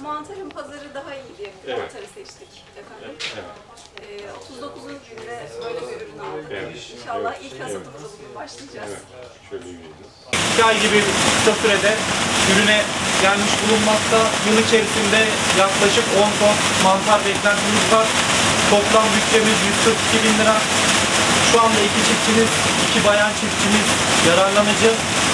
mantarın pazarı daha iyi diye mantarı seçtik efendim. 39. günde böyle bir ürün aldık. İnşallah ilk hasatımıza bugün başlayacağız. Şöyle yürüyelim. 2 ay gibi kısa sürede ürüne gelmiş bulunmakta. Yıl içerisinde yaklaşık 10 ton mantar beklentimiz var. Toplam bütçemiz 142 bin lira. Şu anda 2 çiftçimiz, 2 bayan çiftçimiz yararlanıcı.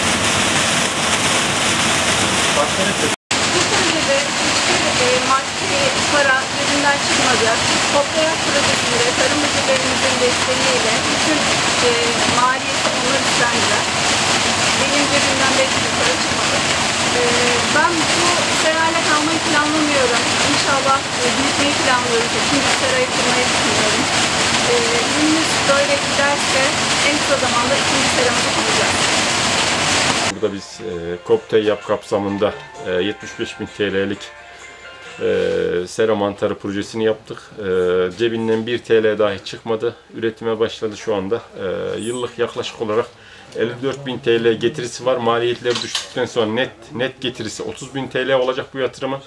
Başka ne söyleyeyim? Bu projede hiçbir maddi para cebimden çıkmayacak. Toplayak projesinde tarım müdürlerimizin desteğiyle bütün maliyeti onlar üstlendiler. Benim cebimden bir para çıkmadı. Ben bu serayla kalmayı planlamıyorum. İnşallah büyütmeyi planlıyorum. İkinci serayı kurmayı düşünüyorum. Ürünümüz böyle giderse en kısa zamanda ikinci seramızı kuracağız. Burada biz COP-TEYAP kapsamında 75.000 TL'lik sera mantarı projesini yaptık. Cebinden 1 TL dahi çıkmadı. Üretime başladı şu anda. Yıllık yaklaşık olarak 54.000 TL getirisi var. Maliyetler düştükten sonra net getirisi 30.000 TL olacak bu yatırımın.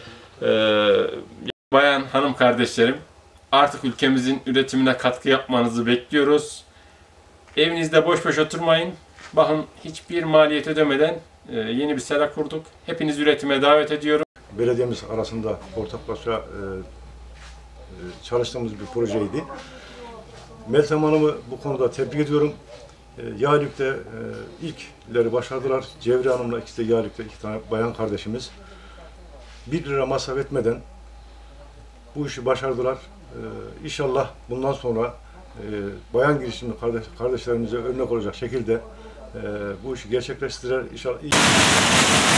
Bayan hanım kardeşlerim, artık ülkemizin üretimine katkı yapmanızı bekliyoruz. Evinizde boş boş oturmayın. Bakın hiçbir maliyet ödemeden yeni bir sera kurduk. Hepiniz üretime davet ediyorum. Belediyemiz arasında ortaklaşa çalıştığımız bir projeydi. Meltem Hanım'ı bu konuda tebrik ediyorum. Yaylük'te ilkleri başardılar. Cevriye Hanım'la ikisi de Yaylük'te 2 tane bayan kardeşimiz. 1 lira masraf etmeden bu işi başardılar. İnşallah bundan sonra bayan girişimci kardeşlerimize örnek olacak şekilde bu işi gerçekleştirir. İnşallah.